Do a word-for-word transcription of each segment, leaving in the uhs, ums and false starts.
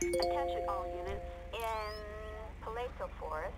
Attention all units in Palazzo Forest.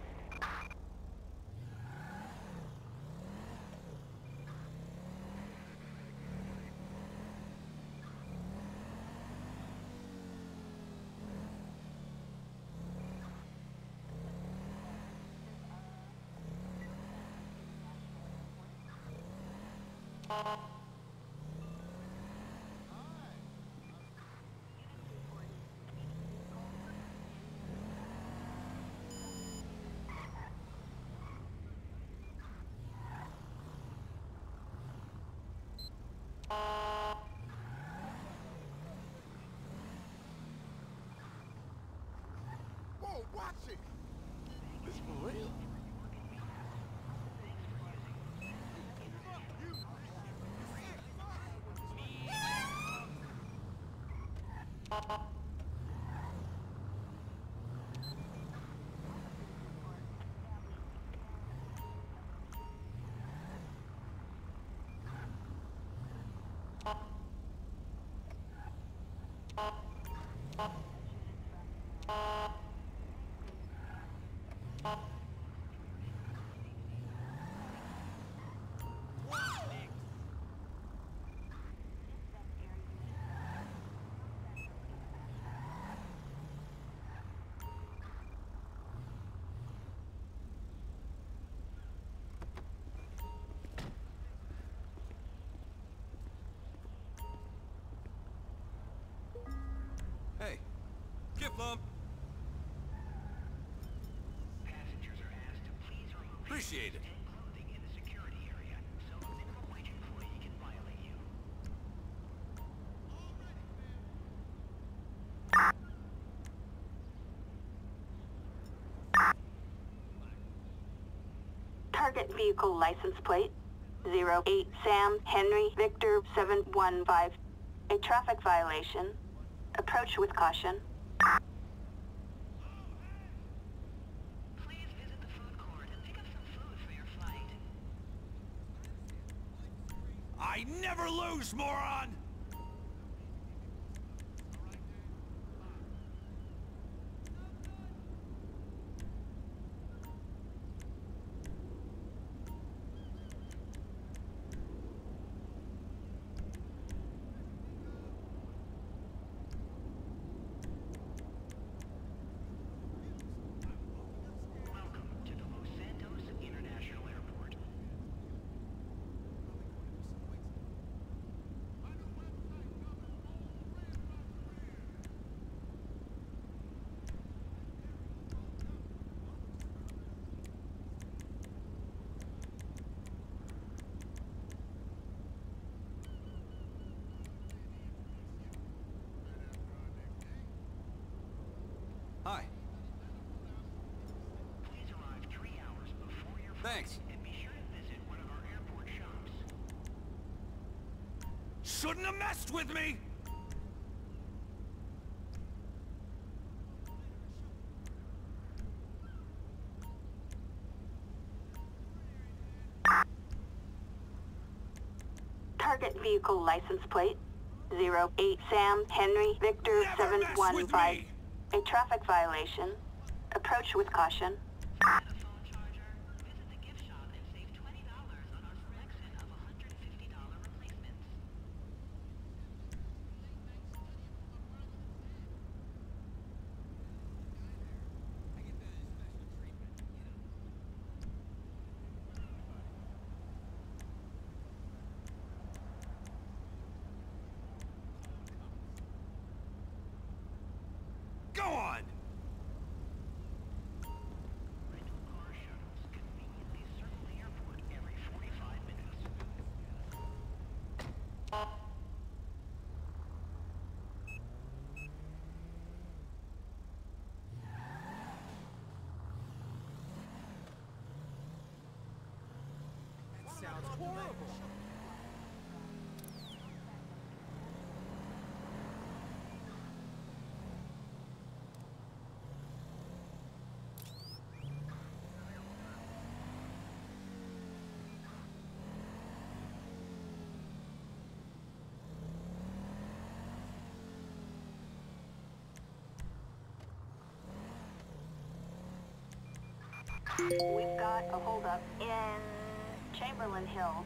Whoa, watch it! This for real? Hey, gift lump. Passengers are asked to please remove Appreciate it. and clothing in the security area, so a minimum wage employee can violate you. Target vehicle license plate zero eight Sam Henry Victor seven one five. A traffic violation. Approach with caution. Please visit the food court and pick up some food for your flight. I never lose, moron! Welcome to the Los Santos International Airport. Hi. Please arrive three hours before your flight. Thanks. And be sure to visit one of our airport shops. Shouldn't have messed with me! Target vehicle license plate zero eight Sam Henry Victor Never seven mess one with five. me! A traffic violation. Approach with caution. Get a phone charger, visit the gift shop and save twenty dollars on our selection of one hundred fifty dollar replacements. Go on! Rental car shuttles conveniently circle the airport every forty-five minutes. Sounds horrible. We've got a holdup in Chamberlain Hill.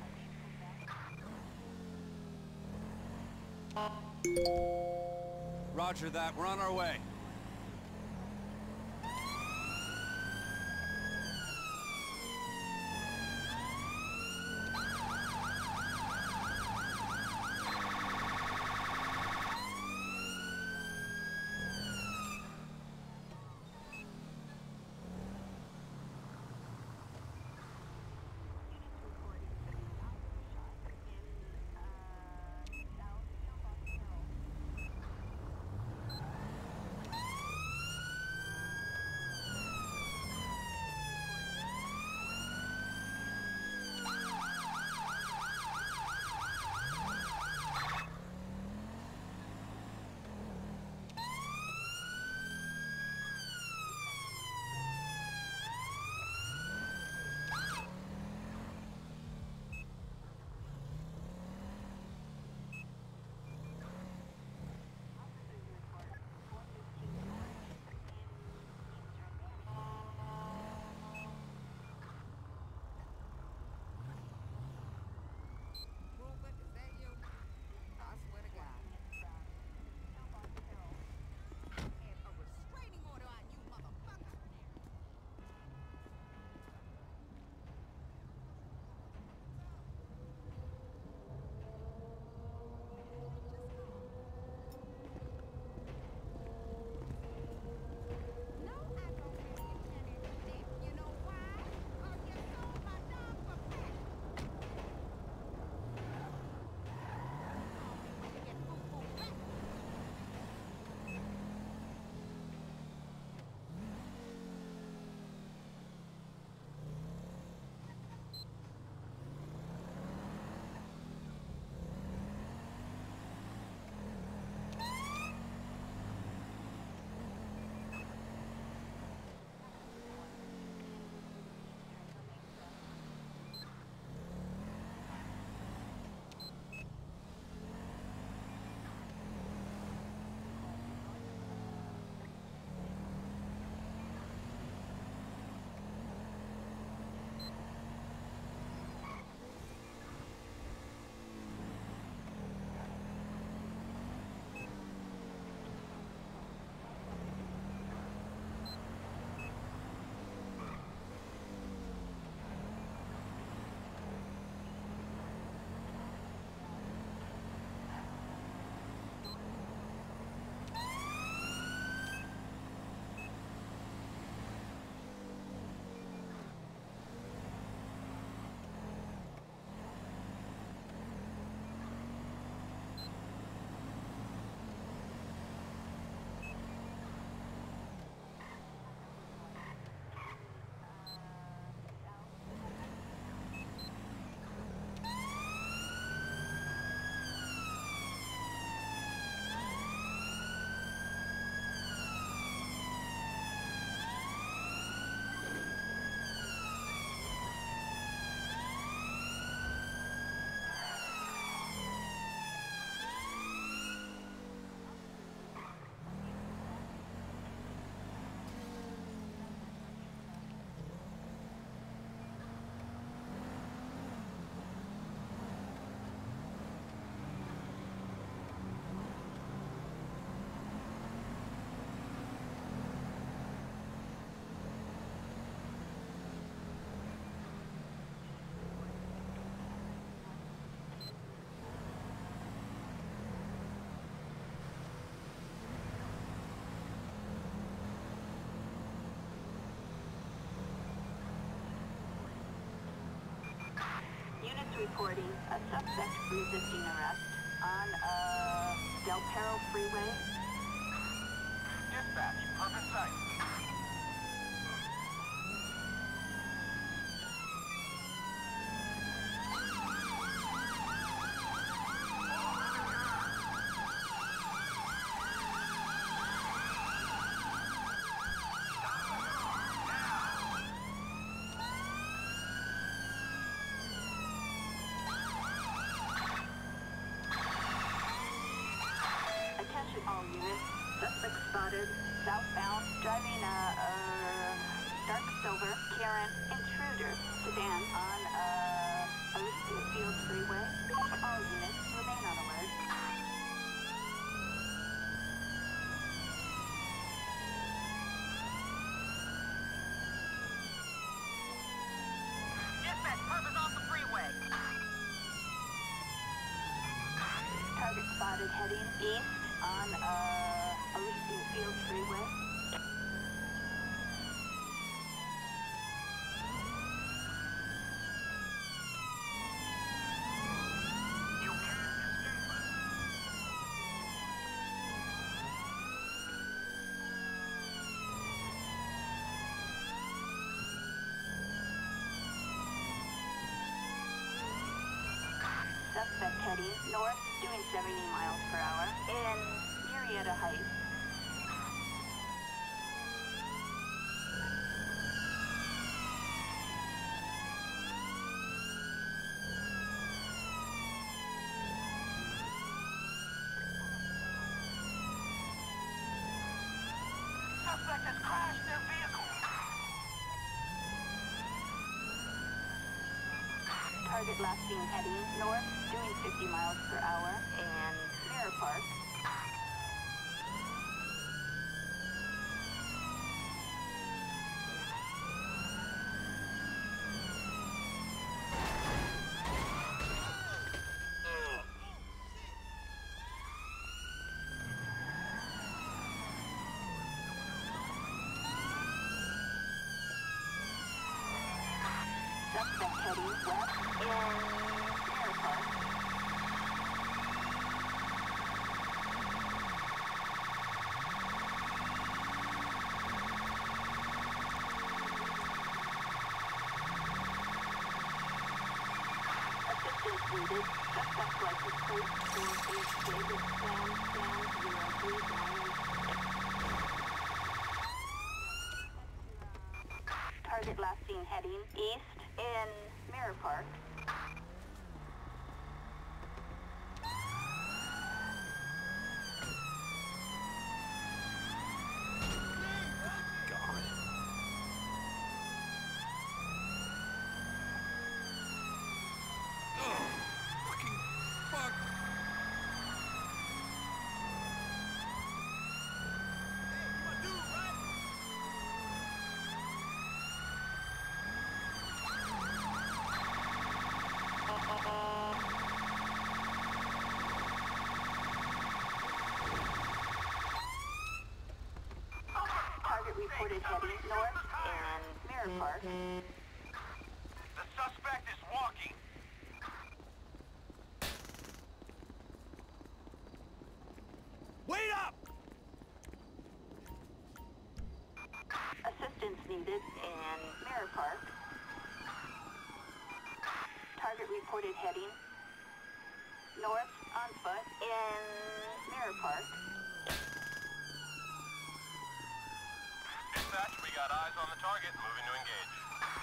Roger that. We're on our way. Reporting a suspect resisting arrest on uh, Del Perro Freeway. Dispatch, perfect sight. Attention all units. dark silver Karen Intruder sedan on uh, Elysian Fields Freeway. All units remain on alert. Dispatch, purpose off the freeway. Target spotted heading east on uh, Elysian Fields Freeway. You can't escape us. Suspect heading north, doing seventy miles per hour in Marietta Heights. Suspect has crashed their vehicle. Target last seen heading north, doing fifty miles per hour in Mirror Park. Suspect heading west in Mirror Park. Assistance needed. Suspect license plate four H David Sam Sam zero three nine eight. Target last seen heading east in Mirror Park. God. Oh, fucking fuck. Target reported heading north in Mirror Park. The suspect is walking. Wait up! Assistance needed in Mirror Park. Target reported heading north on foot in Mirror Park. Dispatch, we got eyes on the target. Moving to engage.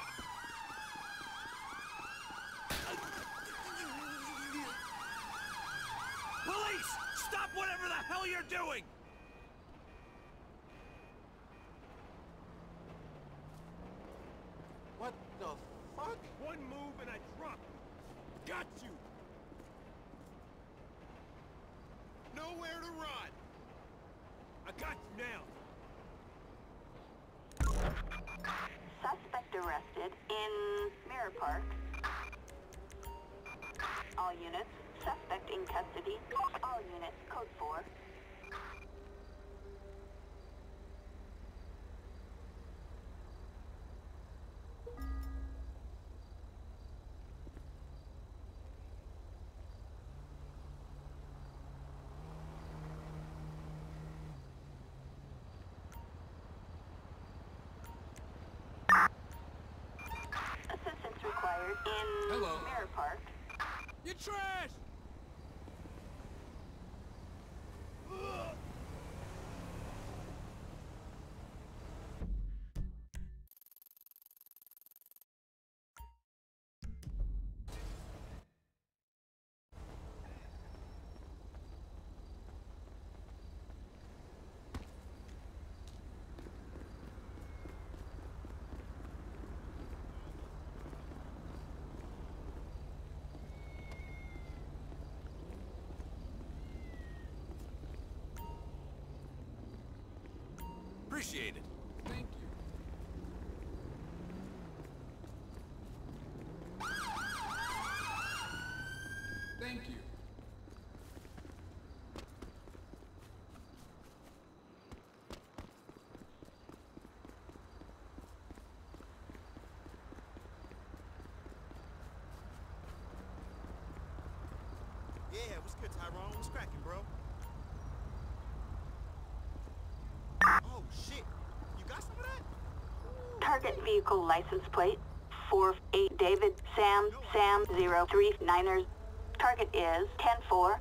Police! Stop whatever the hell you're doing! What the fuck? One move and I drop. Got you! Nowhere to run. I got you now. Suspect arrested in Mirror Park. All units, suspect in custody. All units, code four. Assistance required in Hello. Mirror Park. You trash! Appreciate it. Thank you. Thank you. Yeah, what's good, Tyrone? What's cracking, bro? Oh, shit. You got some of that? Target vehicle license plate four eight David Sam Sam zero three Niners. Target is ten four.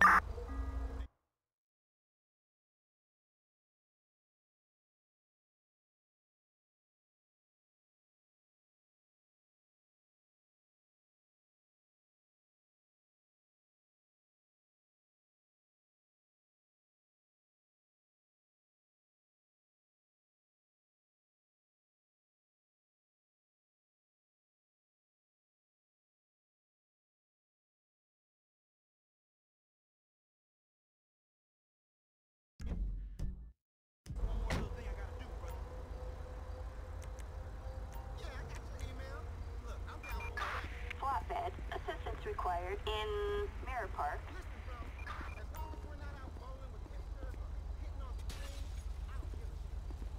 One more little thing I gotta do, brother. Yeah, I got your email. Look, I'm down for whatever. Flatbed. Assistance required in Mirror Park. Listen, bro. As long as we're not out bowling with hipsters or hitting off screens, I don't give a shit.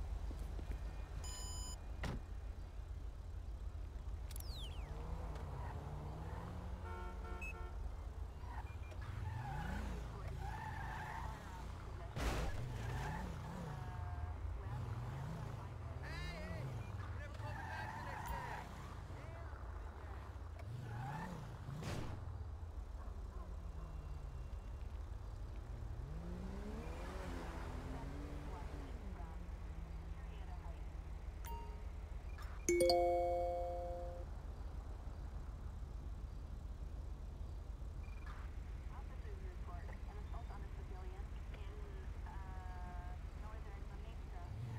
Officers report an assault on a civilian in uh, northern Lamesa.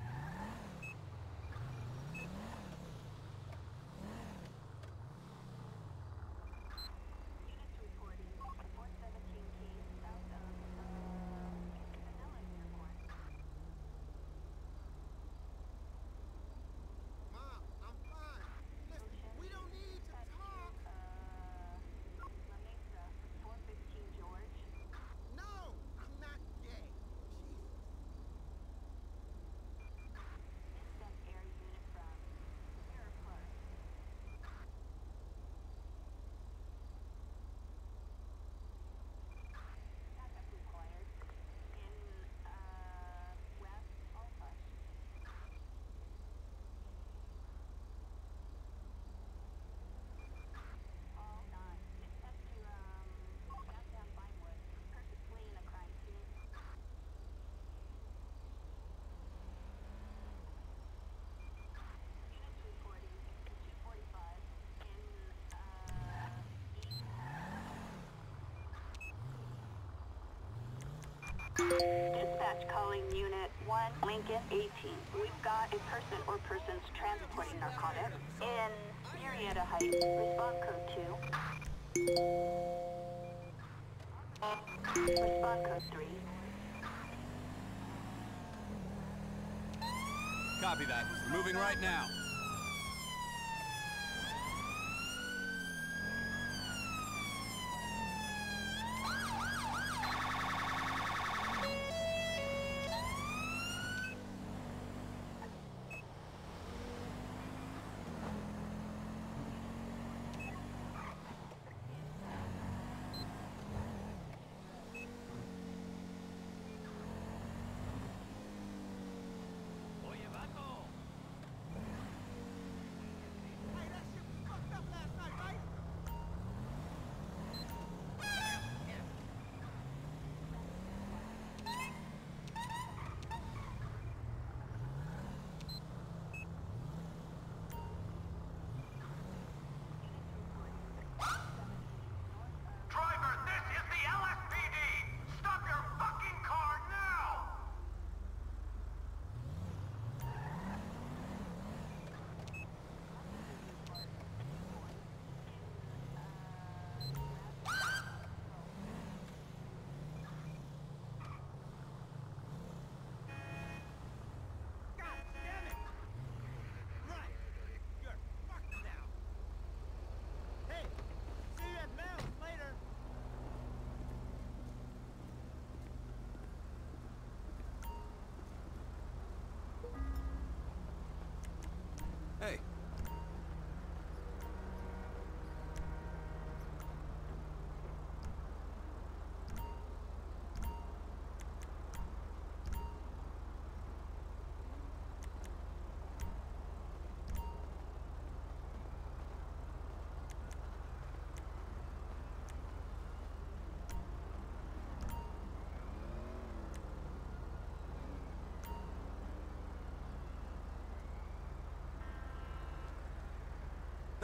Units reporting a four seventeen case south of uh, Vanilla Airport. Mom, I'm fine. Listen, we don't need to Head to talk. uh, La Mesa, four fifteen George. No, I'm not gay. Jesus. Instant air unit from Mirror Park. Backup required in uh, West Alpine. All nine. Dispatch to um, downtown Vinewood. Person fleeing a crime scene. Units reporting a two forty-five in uh, East. Dispatch calling Unit one, Lincoln eighteen. We've got a person or persons transporting narcotics in Marietta Heights. Respond code two. Respond code three. Copy that. We're moving right now.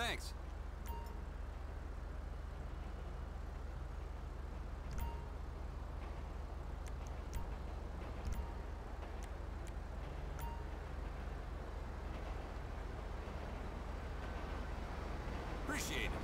Thanks. Appreciate it.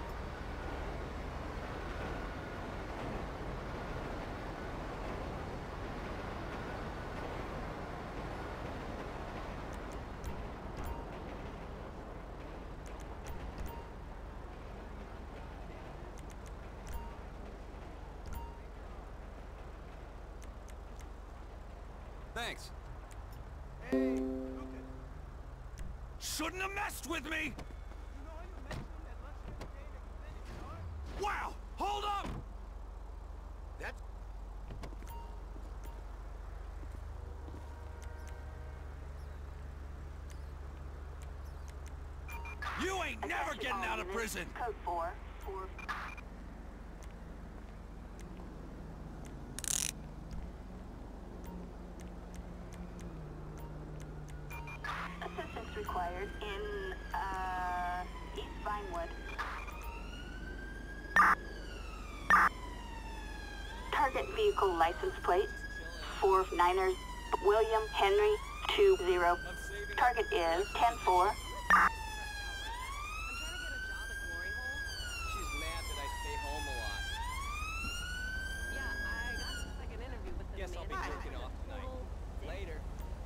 Thanks. Hey, Lucas. Shouldn't have messed with me! You know how you mentioned that lunch the other day that you finished, huh? Wow! Hold up! That's... You ain't never Attention getting all out of units. prison! Code four. Four. Assistance required in, uh, East Vinewood. Target vehicle license plate. Four Niners. William Henry two zero. Target is ten four. I'm trying to get a job at Glory Hole. She's mad that I stay home a lot. Yeah, I got a second interview with the Guess I'll be manager. jerking off tonight. Well, Later.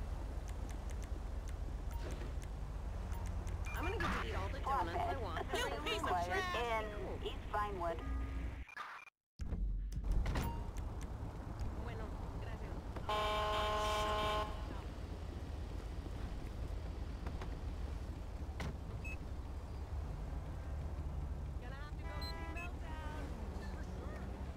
I'm gonna get to eat all the donuts I want. Assistance required in East Vinewood. Bueno, gracias. Gonna have to go see Meltdown. For sure.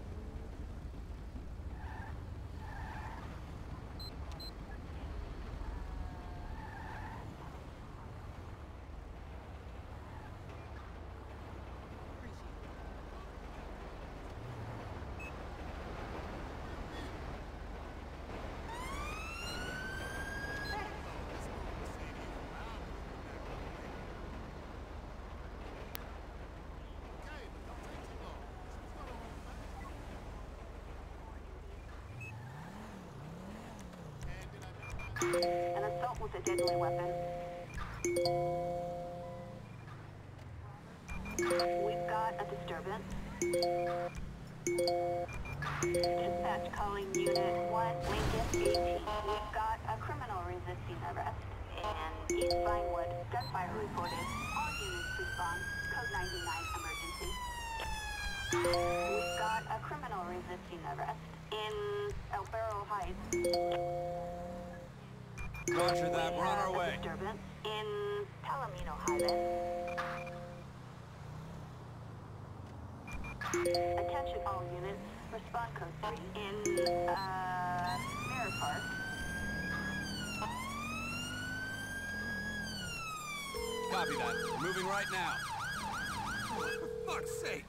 Okay, but don't take too long. She's gonna hold back. And did I mention... An assault with a deadly weapon. We've got a disturbance. Dispatch calling Unit one, Lincoln eighteen. We've got a criminal resisting arrest in East Vinewood. Gunfire reported. All units respond. Code ninety-nine emergency. We've got a criminal resisting arrest in El Barrel Heights. Roger that, We we're on have our a way. disturbance in Palomino Highlands. Attention all units. Respond code three in, uh, Mirror Park. Copy that. Moving right now. For fuck's sake!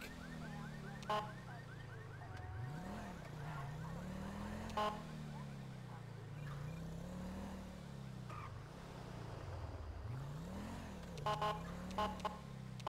Thank you.